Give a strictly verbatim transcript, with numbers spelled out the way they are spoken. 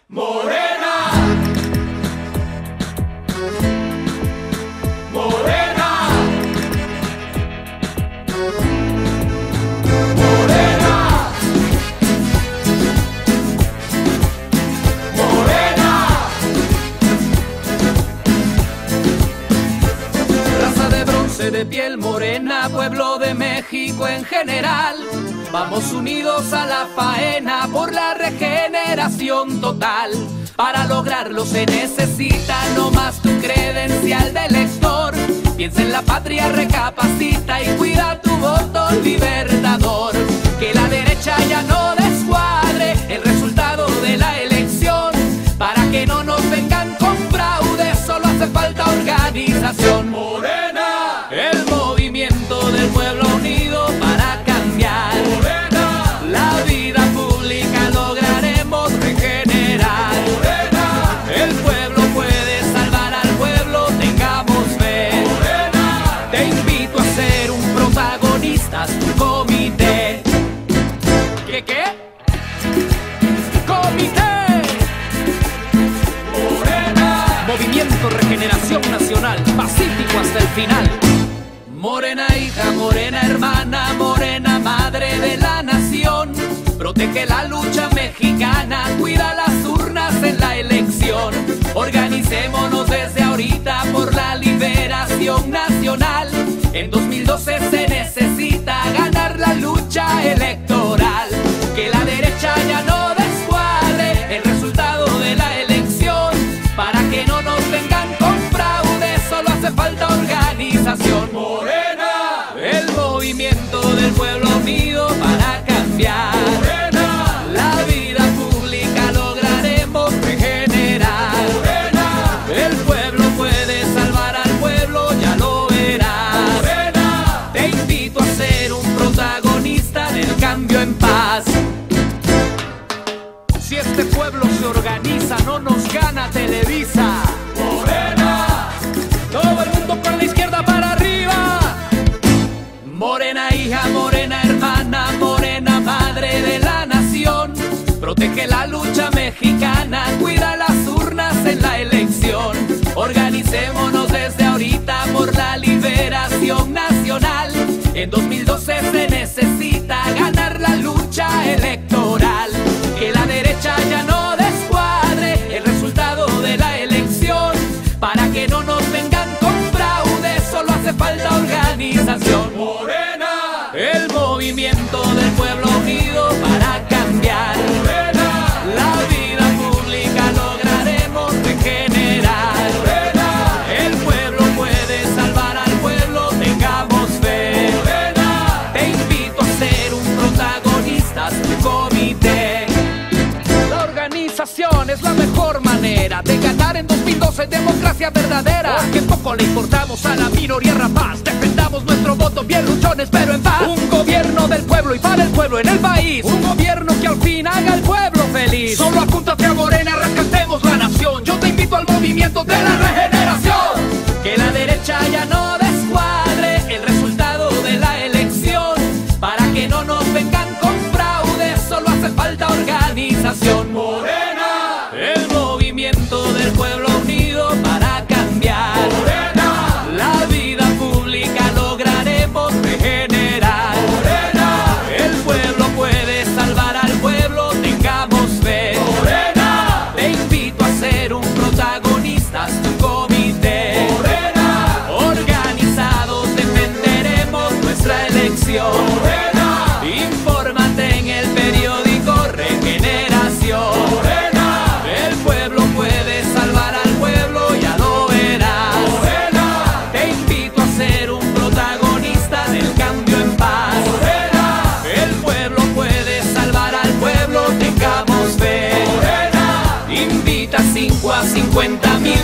Morena, Morena, Morena, Morena. Raza de bronce de piel morena, pueblo de México en general. Vamos unidos a la faena por la regeneración total. Para lograrlo se necesita no más tu credencial de elector. Piensa en la patria, recapacita y cuida tu voto libertador. Que la derecha ya no descuadre el resultado de la elección. Para que no nos vengan con fraude, solo hace falta organización. Morena, el movimiento del pueblo unido para cambiar. Morena, la vida pública lograremos regenerar. Morena, el pueblo puede salvar al pueblo, tengamos fe. Morena, te invito a ser un protagonista, tu comité. ¿Qué qué? Comité. Morena, Movimiento Regeneración Nacional, pacífico hasta el final. Morena hija, morena hermana, morena madre de la nación. Protege la lucha mexicana, cuida las urnas en la elección. Organicémonos desde ahorita por la liberación nacional. En dos mil doce se necesita ganar la lucha electoral. Que la derecha ya no descuadre el resultado de la elección. Para que no nos vengan con fraude, solo hace falta organización. Morena, el movimiento del pueblo unido para cambiar. Morena, la vida pública lograremos regenerar. Morena, el pueblo puede salvar al pueblo, ya lo verás. Morena, te invito a ser un protagonista del cambio en paz. Si este pueblo se organiza, no nos gana Televisa. Morena, todo el mundo con la izquierda para arriba. Morena hija, morena hermana, morena madre de la nación. Protege la lucha mexicana, cuida las urnas en la elección. Organicémonos desde ahorita por la liberación nacional. En dos mil doce se necesita ganar la lucha electoral. Que la derecha ya no descuadre el resultado de la elección. Para que no nos vengan con fraude, solo hace falta organización. Morena, el movimiento del pueblo unido para cambiar. Morena, la vida pública lograremos regenerar. Morena, el pueblo puede salvar al pueblo, tengamos fe. Morena, te invito a ser un protagonista, tu comité. La organización es la mejor manera de ganar en dos mil doce democracia verdadera. Porque poco le importamos a la minoría rapaz. Defendamos nuestro voto bien luchones pero en paz. Un gobierno del pueblo y para el pueblo en el país. Un gobierno que al fin haga al pueblo feliz. Solo apúntate a Morena, rescatemos la nación. Yo te invito al movimiento de la regeneración. Que la derecha ya no descuadre el resultado de la elección. Para que no nos vengan con fraude, solo hace falta organización. Morena, el movimiento del pueblo unido para cambiar. Morena, la vida pública lograremos regenerar. Morena, el pueblo puede salvar al pueblo, tengamos fe. Morena, te invito a ser un protagonista, tu comité. Morena, organizados defenderemos nuestra elección. Morena, infórmate en el periódico Regeneración. Morena, el pueblo puede salvar al pueblo, ya lo verás. Morena, te invito a ser un protagonista del cambio en paz. Morena, el pueblo puede salvar al pueblo, tengamos fe. Morena, invita cinco a cincuenta mil